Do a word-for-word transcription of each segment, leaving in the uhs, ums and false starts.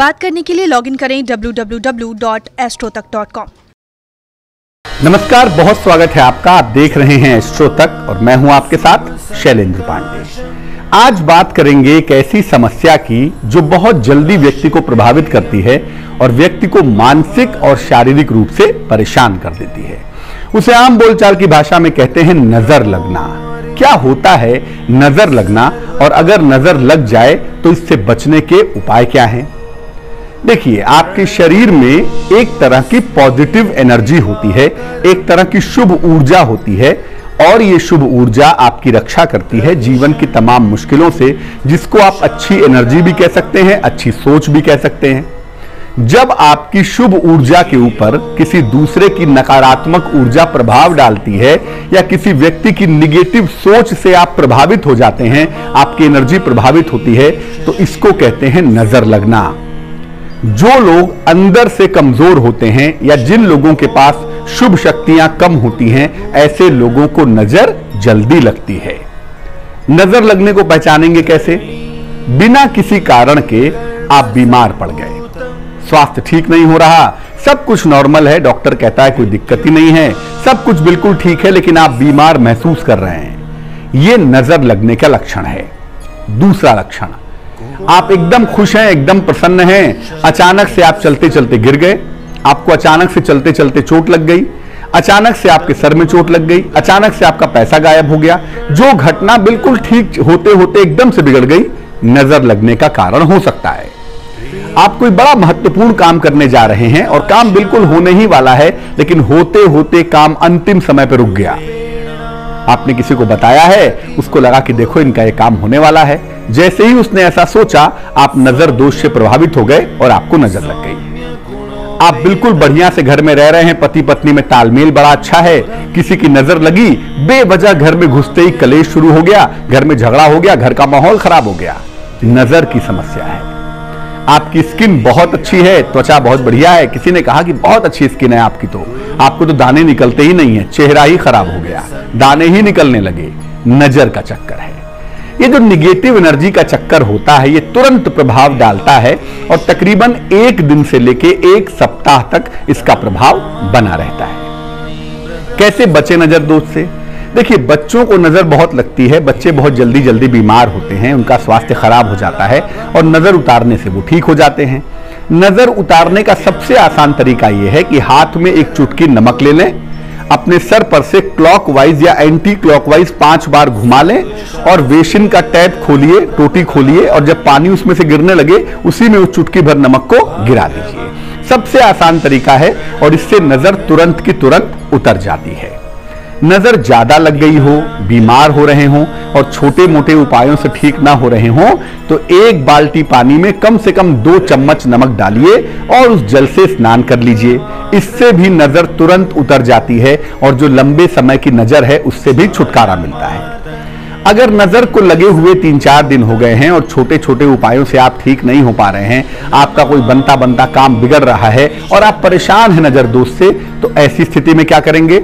बात करने के लिए लॉगिन करें W W W dot astro तक डॉट कॉम। नमस्कार, बहुत स्वागत है आपका। आप देख रहे हैं एस्ट्रो तक और मैं हूं आपके साथ शैलेंद्र पांडे। आज बात करेंगे एक ऐसी समस्या की जो बहुत जल्दी व्यक्ति को प्रभावित करती है और व्यक्ति को मानसिक और शारीरिक रूप से परेशान कर देती है। उसे आम बोलचाल की भाषा में कहते हैं नजर लगना। क्या होता है नजर लगना, और अगर नजर लग जाए तो इससे बचने के उपाय क्या हैं? देखिए, आपके शरीर में एक तरह की पॉजिटिव एनर्जी होती है, एक तरह की शुभ ऊर्जा होती है, और ये शुभ ऊर्जा आपकी रक्षा करती है जीवन की तमाम मुश्किलों से, जिसको आप अच्छी एनर्जी भी कह सकते हैं, अच्छी सोच भी कह सकते हैं। जब आपकी शुभ ऊर्जा के ऊपर किसी दूसरे की नकारात्मक ऊर्जा प्रभाव डालती है या किसी व्यक्ति की निगेटिव सोच से आप प्रभावित हो जाते हैं, आपकी एनर्जी प्रभावित होती है, तो इसको कहते हैं नजर लगना। जो लोग अंदर से कमजोर होते हैं या जिन लोगों के पास शुभ शक्तियां कम होती हैं, ऐसे लोगों को नजर जल्दी लगती है। नजर लगने को पहचानेंगे कैसे? बिना किसी कारण के आप बीमार पड़ गए, स्वास्थ्य ठीक नहीं हो रहा, सब कुछ नॉर्मल है, डॉक्टर कहता है कोई दिक्कत ही नहीं है, सब कुछ बिल्कुल ठीक है, लेकिन आप बीमार महसूस कर रहे हैं, यह नजर लगने का लक्षण है। दूसरा लक्षण, आप एकदम खुश हैं, एकदम प्रसन्न हैं, अचानक से आप चलते चलते गिर गए, आपको अचानक से चलते चलते चोट लग गई, अचानक से आपके सर में चोट लग गई, अचानक से आपका पैसा गायब हो गया। जो घटना बिल्कुल ठीक होते होते एकदम से बिगड़ गई, नजर लगने का कारण हो सकता है। आप कोई बड़ा महत्वपूर्ण काम करने जा रहे हैं और काम बिल्कुल होने ही वाला है, लेकिन होते होते काम अंतिम समय पर रुक गया। आपने किसी को बताया है, उसको लगा कि देखो इनका ये काम होने वाला है, जैसे ही उसने ऐसा सोचा, आप नजर दोष से प्रभावित हो गए और आपको नजर लग गई। आप बिल्कुल बढ़िया से घर में रह रहे हैं, पति पत्नी में तालमेल बड़ा अच्छा है, किसी की नजर लगी, बेवजह घर में घुसते ही कलेश शुरू हो गया, घर में झगड़ा हो गया, घर का माहौल खराब हो गया। नजर की समस्या है। आपकी स्किन बहुत अच्छी है, त्वचा बहुत बढ़िया है, किसी ने कहा कि बहुत अच्छी स्किन है आपकी, तो आपको तो दाने निकलते ही नहीं है, चेहरा ही खराब हो गया, दाने ही निकलने लगे। नजर का चक्कर है। ये जो निगेटिव एनर्जी का चक्कर होता है, ये तुरंत प्रभाव डालता है और तकरीबन एक दिन से लेके एक सप्ताह तक इसका प्रभाव बना रहता है। कैसे बचे नजर दोष से? देखिए, बच्चों को नजर बहुत लगती है, बच्चे बहुत जल्दी जल्दी बीमार होते हैं, उनका स्वास्थ्य खराब हो जाता है और नजर उतारने से वो ठीक हो जाते हैं। नजर उतारने का सबसे आसान तरीका यह है कि हाथ में एक चुटकी नमक ले लें, अपने सर पर से क्लॉकवाइज या एंटी क्लॉकवाइज पांच बार घुमा लें और बेसिन का टैप खोलिए, टोटी खोलिए, और जब पानी उसमें से गिरने लगे, उसी में उस चुटकी भर नमक को गिरा दीजिए। सबसे आसान तरीका है और इससे नजर तुरंत की तुरंत उतर जाती है। नजर ज्यादा लग गई हो, बीमार हो रहे हों और छोटे मोटे उपायों से ठीक ना हो रहे हों, तो एक बाल्टी पानी में कम से कम दो चम्मच नमक डालिए और उस जल से स्नान कर लीजिए। इससे भी नजर तुरंत उतर जाती है और जो लंबे समय की नजर है उससे भी छुटकारा मिलता है। अगर नजर को लगे हुए तीन चार दिन हो गए हैं और छोटे छोटे उपायों से आप ठीक नहीं हो पा रहे हैं, आपका कोई बनता बनता काम बिगड़ रहा है और आप परेशान हैं नजर दोष से, तो ऐसी स्थिति में क्या करेंगे?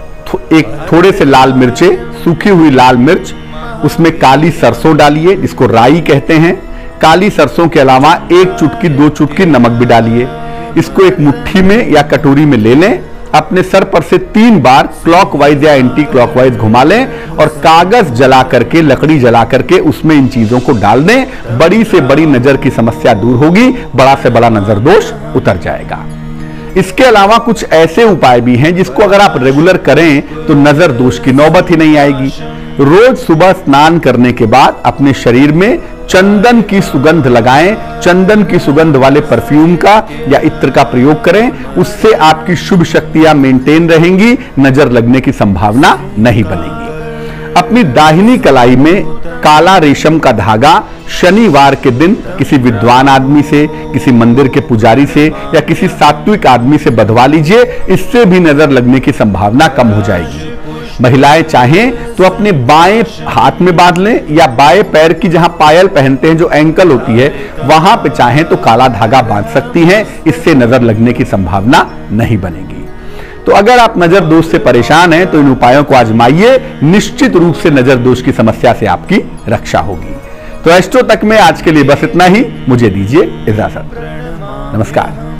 एक थोड़े से लाल मिर्चे, सूखी हुई लाल मिर्च, उसमें काली सरसों डालिए, जिसको राई कहते हैं। काली सरसों के अलावा एक चुटकी दो चुटकी नमक भी डालिए। इसको एक मुट्ठी में या कटोरी में ले लें, अपने सर पर से तीन बार क्लॉकवाइज या एंटी क्लॉकवाइज घुमा लें और कागज जला करके, लकड़ी जला करके उसमें इन चीजों को डाल दें। बड़ी से बड़ी नजर की समस्या दूर होगी, बड़ा से बड़ा नजर दोष उतर जाएगा। इसके अलावा कुछ ऐसे उपाय भी हैं जिसको अगर आप रेगुलर करें तो नजर दोष की नौबत ही नहीं आएगी। रोज सुबह स्नान करने के बाद अपने शरीर में चंदन की सुगंध लगाएं, चंदन की सुगंध वाले परफ्यूम का या इत्र का प्रयोग करें, उससे आपकी शुभ शक्तियां मेंटेन रहेंगी, नजर लगने की संभावना नहीं बनेगी। अपनी दाहिनी कलाई में काला रेशम का धागा शनिवार के दिन किसी विद्वान आदमी से, किसी मंदिर के पुजारी से या किसी सात्विक आदमी से बंधवा लीजिए, इससे भी नजर लगने की संभावना कम हो जाएगी। महिलाएं चाहें तो अपने बाएं हाथ में बांध लें या बाएं पैर की जहां पायल पहनते हैं, जो एंकल होती है, वहां पे चाहें तो काला धागा बांध सकती हैं, इससे नजर लगने की संभावना नहीं बनेगी। तो अगर आप नजर दोष से परेशान हैं तो इन उपायों को आजमाइए, निश्चित रूप से नजर दोष की समस्या से आपकी रक्षा होगी। तो एस्ट्रो तक में आज के लिए बस इतना ही, मुझे दीजिए इजाजत। नमस्कार।